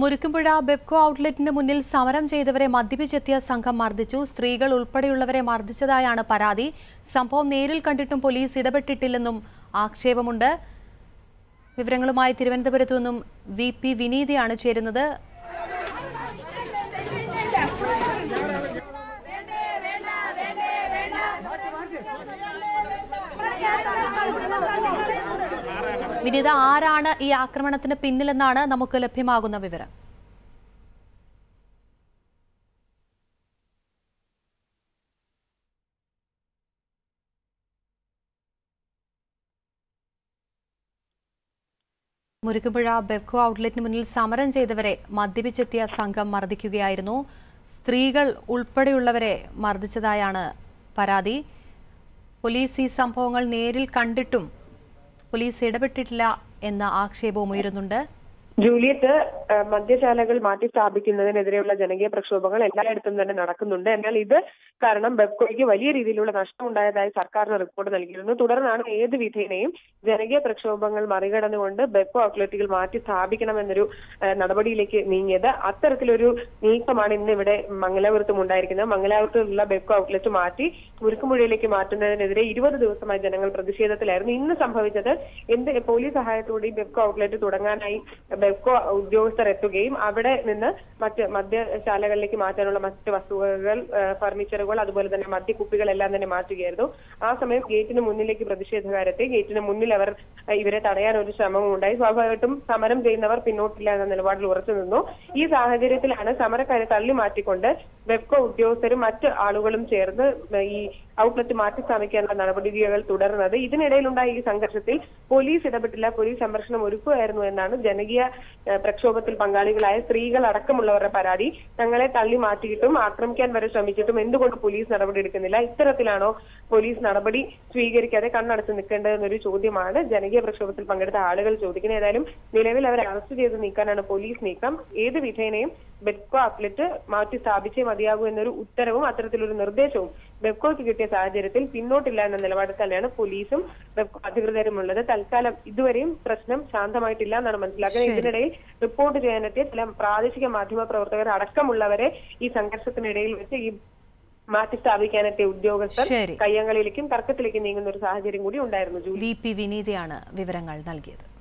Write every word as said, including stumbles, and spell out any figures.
മുരുക്കുംപുഴ ബെപ്കോ ഔട്ട്ലെറ്റിന് മുന്നിൽ സമരം ചെയ്തവരെ മദ്യപിച്ചെത്തിയ സംഘം മർദ്ദിച്ചു. സ്ത്രീകൾ ഉൾപ്പെടെയുള്ളവരെ മർദ്ദിച്ചതായാണ് പരാതി. സംഭവം നേരിൽ കണ്ടിട്ടും പോലീസ് ഇടപെട്ടിട്ടില്ലെന്നും ആക്ഷേപമുണ്ട്. വിവരങ്ങളുമായി തിരുവനന്തപുരത്തു നിന്നും വി പി വിനീതയാണ് ചേരുന്നത്. വിനീത, ആരാണ് ഈ ആക്രമണത്തിന് പിന്നിലെന്നാണ് നമുക്ക് ലഭ്യമാകുന്ന വിവരം? മുരുക്കുംപുഴ ബെപ്കോ ഔട്ട്ലെറ്റിന് മുന്നിൽ സമരം ചെയ്തവരെ മദ്യപിച്ചെത്തിയ സംഘം മർദ്ദിക്കുകയായിരുന്നു. സ്ത്രീകൾ ഉൾപ്പെടെയുള്ളവരെ മർദ്ദിച്ചതായാണ് പരാതി. പോലീസ് ഈ സംഭവങ്ങൾ നേരിൽ കണ്ടിട്ടും പോലീസ് ഇടപെട്ടിട്ടില്ല എന്ന ആക്ഷേപവും ഉയരുന്നുണ്ട്. ജൂലിയറ്റ്, മദ്യശാലകൾ മാറ്റി സ്ഥാപിക്കുന്നതിനെതിരെയുള്ള ജനകീയ പ്രക്ഷോഭങ്ങൾ എല്ലായിടത്തും തന്നെ നടക്കുന്നുണ്ട്. എന്നാൽ ഇത് കാരണം ബെപ്കോയ്ക്ക് വലിയ രീതിയിലുള്ള നഷ്ടമുണ്ടായതായി സർക്കാരിന് റിപ്പോർട്ട് നൽകിയിരുന്നു. തുടർന്നാണ് ഏത് വിധേനയും ജനകീയ പ്രക്ഷോഭങ്ങൾ മറികടന്നുകൊണ്ട് ബെപ്കോ ഔട്ട്ലെറ്റുകൾ മാറ്റി സ്ഥാപിക്കണമെന്നൊരു നടപടിയിലേക്ക് നീങ്ങിയത്. അത്തരത്തിലൊരു നീക്കമാണ് ഇന്ന് ഇവിടെ മംഗലാപുരത്തും ഉണ്ടായിരിക്കുന്നത്. മംഗലാപുരത്തുള്ള ബെപ്കോ ഔട്ട്ലെറ്റ് മാറ്റി മുരുക്കുംപുഴയിലേക്ക് മാറ്റുന്നതിനെതിരെ ഇരുപത് ദിവസമായി ജനങ്ങൾ പ്രതിഷേധത്തിലായിരുന്നു. ഇന്ന് സംഭവിച്ചത് എന്ത് പോലീസ് സഹായത്തോടെ ഈ ബെപ്കോ ഔട്ട്ലെറ്റ് തുടങ്ങാനായി ബെപ്കോ ഉദ്യോഗസ്ഥർ എത്തുകയും അവിടെ നിന്ന് മറ്റ് മദ്യശാലകളിലേക്ക് മാറ്റാനുള്ള മറ്റ് വസ്തുവകകൾ, ഫർണിച്ചറുകൾ, അതുപോലെ തന്നെ മദ്യക്കുപ്പികളെല്ലാം തന്നെ മാറ്റുകയായിരുന്നു. ആ സമയം ഗേറ്റിന് മുന്നിലേക്ക് പ്രതിഷേധക്കാരെത്തി. ഗേറ്റിന് മുന്നിൽ അവർ ഇവരെ തടയാൻ ഒരു ശ്രമവും ഉണ്ടായി. സ്വാഭാവികമായിട്ടും സമരം ചെയ്യുന്നവർ പിന്നോട്ടില്ല എന്ന നിലപാടിൽ ഉറച്ചു നിന്നു. ഈ സാഹചര്യത്തിലാണ് സമരക്കാരെ തള്ളി മാറ്റിക്കൊണ്ട് ബെപ്കോ ഉദ്യോഗസ്ഥരും മറ്റ് ആളുകളും ചേർന്ന് ഈ ഔട്ട്ലെറ്റ് മാറ്റി സ്ഥാപിക്കാനുള്ള നടപടികൾ തുടർന്നത്. ഇതിനിടയിലുണ്ടായ ഈ സംഘർഷത്തിൽ പോലീസ് ഇടപെട്ടില്ല, പോലീസ് സംരക്ഷണം ഒരുക്കുകയായിരുന്നു എന്നാണ് ജനകീയ പ്രക്ഷോഭത്തിൽ പങ്കാളികളായ സ്ത്രീകൾ അടക്കമുള്ളവരുടെ പരാതി. തങ്ങളെ തള്ളി മാറ്റിയിട്ടും ആക്രമിക്കാൻ വരെ ശ്രമിച്ചിട്ടും എന്തുകൊണ്ട് പോലീസ് നടപടി എടുക്കുന്നില്ല? ഇത്തരത്തിലാണോ പോലീസ് നടപടി സ്വീകരിക്കാതെ കണ്ണടച്ച് നിൽക്കേണ്ടതെന്നൊരു ചോദ്യമാണ് ജനകീയ പ്രക്ഷോഭത്തിൽ പങ്കെടുത്ത ആളുകൾ ചോദിക്കുന്നത്. ഏതായാലും നിലവിൽ അവരെ അറസ്റ്റ് ചെയ്ത് നീക്കാനാണ് പോലീസ് നീക്കം. ഏത് വിധേനയും ബെപ്കോ ഔട്ട്ലെറ്റ് മാറ്റി സ്ഥാപിച്ചേ മതിയാകൂ എന്നൊരു ഉത്തരവും അത്തരത്തിലൊരു നിർദ്ദേശവും ബെപ്കോയ്ക്ക് കിട്ടിയ സാഹചര്യത്തിൽ പിന്നോട്ടില്ല എന്ന നിലപാടിൽ തന്നെയാണ് പോലീസും ബെപ്കോ അധികൃതരും ഉള്ളത്. തൽക്കാലം ഇതുവരെയും പ്രശ്നം ശാന്തമായിട്ടില്ല എന്നാണ് മനസ്സിലാക്കുന്നത്. ഇതിനിടയിൽ റിപ്പോർട്ട് ചെയ്യാനെത്തിയ ചില പ്രാദേശിക മാധ്യമ പ്രവർത്തകർ അടക്കമുള്ളവരെ ഈ സംഘർഷത്തിനിടയിൽ വെച്ച് ഈ മാറ്റി സ്ഥാപിക്കാനെത്തിയ ഉദ്യോഗസ്ഥർ കയ്യങ്ങളിലേക്കും തർക്കത്തിലേക്കും നീങ്ങുന്ന ഒരു സാഹചര്യം കൂടി ഉണ്ടായിരുന്നു. വി പി വിനീതയാണ് വിവരങ്ങൾ നൽകിയത്.